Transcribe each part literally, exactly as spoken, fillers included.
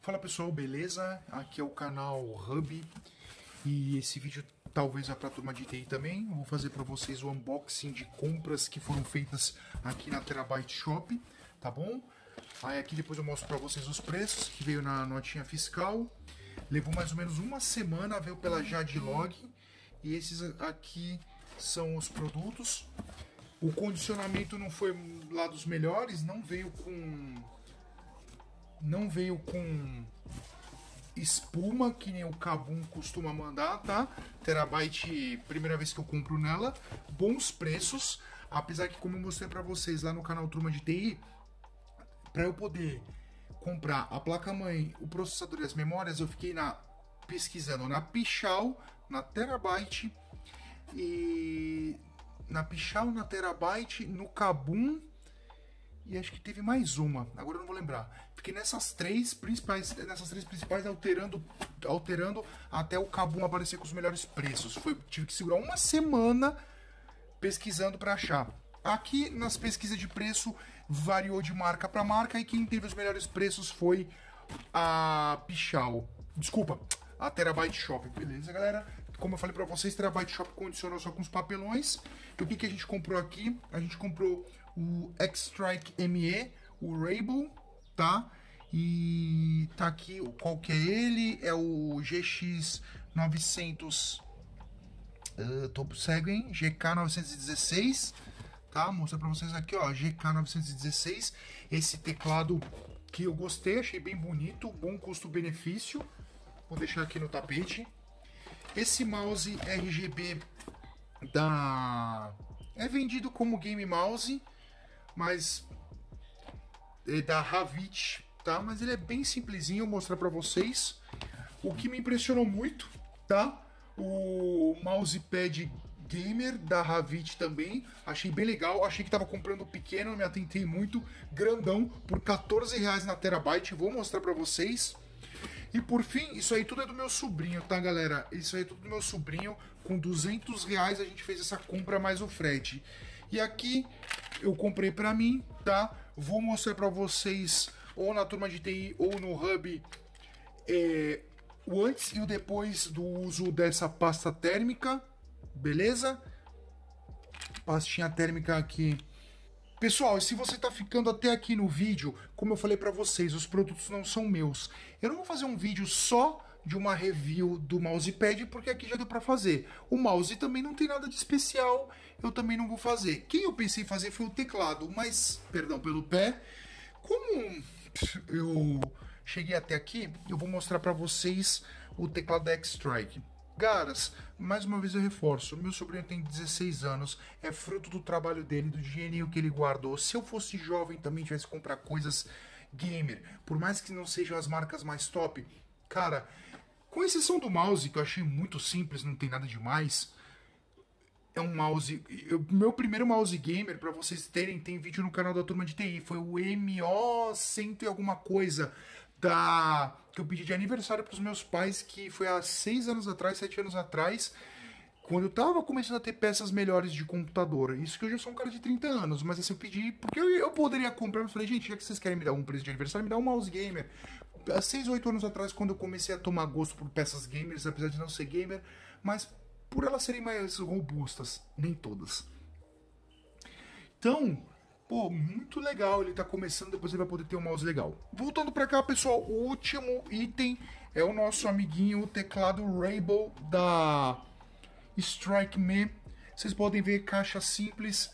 Fala pessoal, beleza? Aqui é o canal Hub e esse vídeo talvez vá para a turma de T I também. Eu vou fazer para vocês o unboxing de compras que foram feitas aqui na Terabyte Shop, tá bom? Aí aqui depois eu mostro para vocês os preços que veio na notinha fiscal. Levou mais ou menos uma semana, veio pela Jadlog e esses aqui são os produtos. O condicionamento não foi lá dos melhores, não veio com não veio com espuma que nem o Kabum costuma mandar, tá? Terabyte, primeira vez que eu compro nela, bons preços, apesar que como eu mostrei para vocês lá no canal Turma de T I, para eu poder comprar a placa-mãe, o processador e as memórias, eu fiquei na pesquisando na Pichau, na Terabyte e na Pichau, na Terabyte, no Kabum e acho que teve mais uma, agora eu não vou lembrar. Fiquei nessas três principais, nessas três principais alterando, alterando até o Kabum aparecer com os melhores preços. Foi, tive que segurar uma semana pesquisando para achar. Aqui nas pesquisas de preço variou de marca para marca e quem teve os melhores preços foi a Pichau. Desculpa, a Terabyte Shop. Beleza, galera? Como eu falei para vocês, Terabyte Shop condicionou só com os papelões. E o que, que a gente comprou aqui? A gente comprou o X-Strike M E, o Rainbow, tá? E tá aqui qual que é ele? É o G X novecentos... Uh, tô cego, hein? G K novecentos e dezesseis, tá? Mostrar para vocês aqui, ó, G K novecentos e dezesseis. Esse teclado que eu gostei, achei bem bonito, bom custo-benefício. Vou deixar aqui no tapete. Esse mouse R G B da... é vendido como game mouse, mas é da Havit, tá? Mas ele é bem simplesinho, vou mostrar pra vocês. O que me impressionou muito, tá? O mousepad gamer da Havit também, achei bem legal. Achei que tava comprando pequeno, não me atentei muito. Grandão, por quatorze reais na Terabyte, vou mostrar pra vocês. E por fim, isso aí tudo é do meu sobrinho, tá, galera? Isso aí é tudo do meu sobrinho. Com duzentos reais a gente fez essa compra mais o frete. E aqui eu comprei pra mim, tá? Vou mostrar pra vocês, ou na turma de T I, ou no Hub, é, o antes e o depois do uso dessa pasta térmica, beleza? Pastinha térmica aqui. Pessoal, se você tá ficando até aqui no vídeo, como eu falei pra vocês, os produtos não são meus. Eu não vou fazer um vídeo só de uma review do mousepad, porque aqui já deu pra fazer. O mouse também não tem nada de especial, eu também não vou fazer. Quem eu pensei em fazer foi o teclado, mas, perdão pelo pé, como eu cheguei até aqui, eu vou mostrar pra vocês o teclado da X-Strike. Caras, mais uma vez eu reforço, meu sobrinho tem dezesseis anos, é fruto do trabalho dele, do dinheirinho que ele guardou. Se eu fosse jovem também tivesse que comprar coisas gamer, por mais que não sejam as marcas mais top, cara, com exceção do mouse, que eu achei muito simples, não tem nada demais, é um mouse, eu, meu primeiro mouse gamer, pra vocês terem, tem vídeo no canal da Turma de T I, foi o M O cem e alguma coisa, da que eu pedi de aniversário para os meus pais, que foi há seis anos atrás, sete anos atrás, quando eu tava começando a ter peças melhores de computador. Isso que eu já sou um cara de trinta anos, mas assim, eu pedi, porque eu, eu poderia comprar, eu falei, gente, já que vocês querem me dar um presente de aniversário, me dá um mouse gamer. Há seis, oito anos atrás, quando eu comecei a tomar gosto por peças gamers, apesar de não ser gamer, mas por elas serem mais robustas, nem todas. Então, pô, muito legal, ele tá começando, depois ele vai poder ter um mouse legal. Voltando pra cá, pessoal, o último item é o nosso amiguinho, o teclado Rainbow da Strike Me. Vocês podem ver, caixa simples,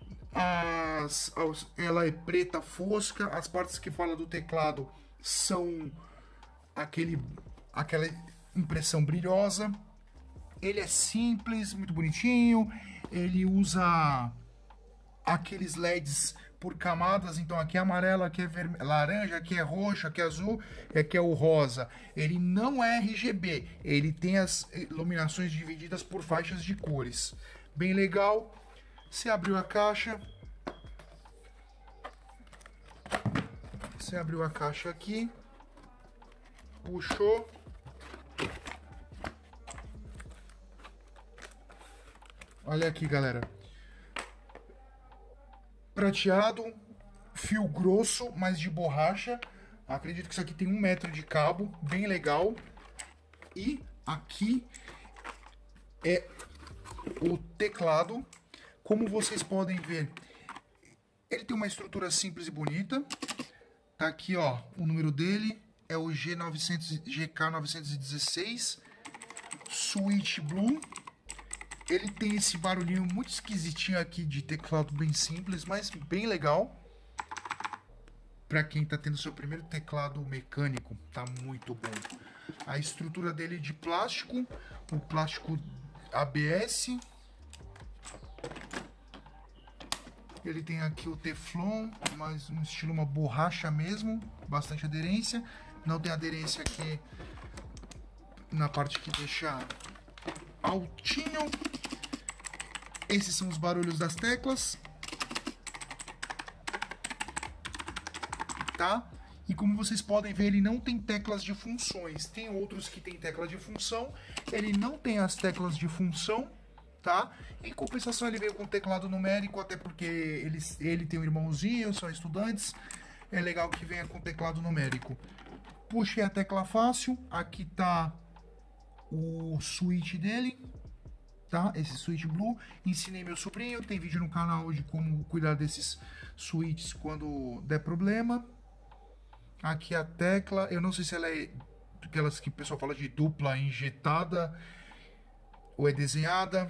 as, as, ela é preta fosca, as partes que fala do teclado são aquele, aquela impressão brilhosa. Ele é simples, muito bonitinho, ele usa aqueles L E Ds por camadas, então aqui é amarelo, aqui é vermelho, laranja, aqui é roxo, aqui é azul, e aqui é o rosa. Ele não é R G B, ele tem as iluminações divididas por faixas de cores. Bem legal. Você abriu a caixa. Você abriu a caixa aqui. Puxou. Olha aqui, galera. Prateado, fio grosso, mas de borracha. Acredito que isso aqui tem um metro de cabo, bem legal. E aqui é o teclado. Como vocês podem ver, ele tem uma estrutura simples e bonita. Tá aqui, ó, o número dele é o G novecentos, G K novecentos e dezesseis Switch Blue. Ele tem esse barulhinho muito esquisitinho aqui de teclado, bem simples, mas bem legal. Para quem tá tendo seu primeiro teclado mecânico, tá muito bom. A estrutura dele é de plástico, o plástico A B S. Ele tem aqui o Teflon, mas um estilo uma borracha mesmo, bastante aderência. Não tem aderência aqui na parte que deixa altinho. Esses são os barulhos das teclas. Tá? E como vocês podem ver, ele não tem teclas de funções. Tem outros que tem tecla de função. Ele não tem as teclas de função, tá? Em compensação, ele veio com teclado numérico, até porque ele, ele tem um irmãozinho, são estudantes. É legal que venha com teclado numérico. Puxei a tecla fácil. Aqui tá o switch dele, tá? Esse switch blue. Ensinei meu sobrinho, tem vídeo no canal de como cuidar desses switches quando der problema. Aqui a tecla, eu não sei se ela é aquelas que o pessoal fala de dupla injetada ou é desenhada,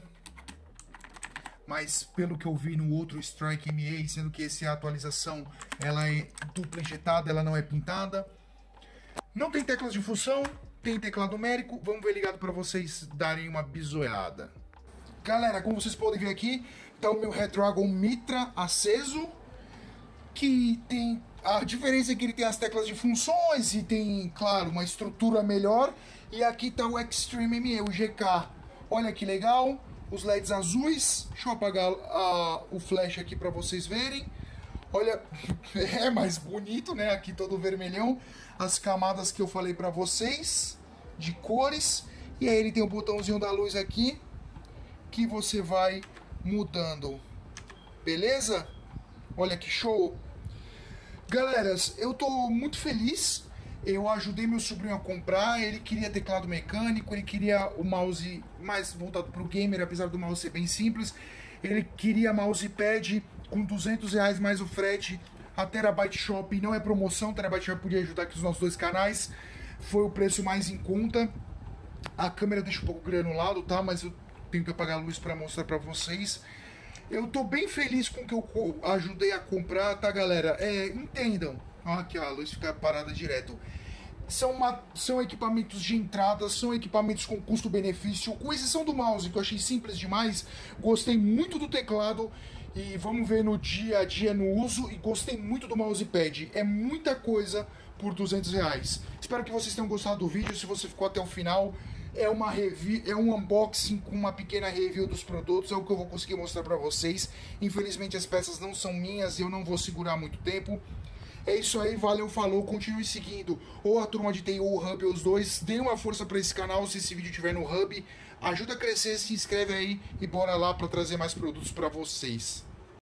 mas pelo que eu vi no outro Strike M A, sendo que essa é a atualização, ela é dupla injetada, ela não é pintada. Não tem teclas de função, tem teclado numérico. Vamos ver ligado para vocês darem uma bisoiada. Galera, como vocês podem ver aqui, tá o meu Redragon Mitra aceso, que tem a diferença é que ele tem as teclas de funções e tem, claro, uma estrutura melhor. E aqui tá o Extreme M E, o G K. Olha que legal, os L E Ds azuis. Deixa eu apagar uh, o flash aqui para vocês verem. Olha, é mais bonito, né? Aqui todo vermelhão. As camadas que eu falei para vocês, de cores. E aí ele tem o botãozinho da luz aqui, que você vai mudando. Beleza? Olha que show! Galera, eu tô muito feliz. Eu ajudei meu sobrinho a comprar. Ele queria teclado mecânico, ele queria o mouse mais voltado para o gamer, apesar do mouse ser bem simples. Ele queria mousepad com duzentos reais mais o frete. A Terabyte Shop não é promoção, a Terabyte Shop podia ajudar aqui os nossos dois canais. Foi o preço mais em conta. A câmera deixa um pouco granulado, tá? Mas eu tenho que apagar a luz para mostrar para vocês. Eu tô bem feliz com o que eu ajudei a comprar, tá, galera? É, entendam. Ó, aqui, ó, a luz fica parada direto. São, uma, são equipamentos de entrada, são equipamentos com custo-benefício, com exceção do mouse, que eu achei simples demais. Gostei muito do teclado e vamos ver no dia a dia no uso. E gostei muito do mousepad. É muita coisa por duzentos reais. Espero que vocês tenham gostado do vídeo. Se você ficou até o final, é uma review, é um unboxing com uma pequena review dos produtos, é o que eu vou conseguir mostrar pra vocês. Infelizmente as peças não são minhas e eu não vou segurar muito tempo. É isso aí, valeu, falou, continue seguindo ou a Turma de T I ou o Hub, os dois. Dê uma força pra esse canal se esse vídeo estiver no Hub. Ajuda a crescer, se inscreve aí e bora lá pra trazer mais produtos pra vocês.